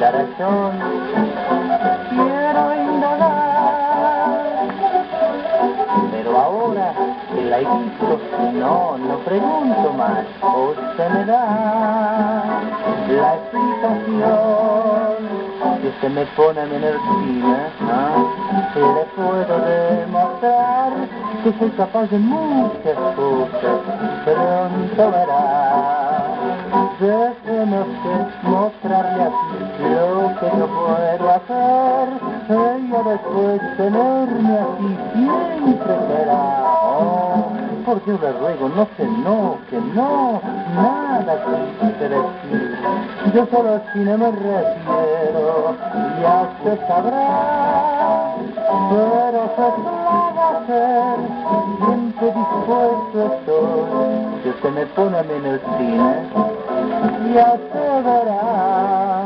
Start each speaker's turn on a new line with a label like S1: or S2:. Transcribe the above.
S1: la razón quiero indagar, pero ahora que la he visto, no pregunto más, usted me da la explicación que se me pone en energía, le puedo demostrar que soy capaz de muchas cosas, pronto verá. Déjeme usted mostrarle aquí lo que yo puedo hacer, ella después tenerme aquí siempre será. Oh, por Dios le ruego, no se enoje, no, nada quise decir, yo solo al cine me refiero, ya usted sabrá, pero se va a hacer, siempre dispuesto estoy, si usted me pone a mí en el cine, ya se verá.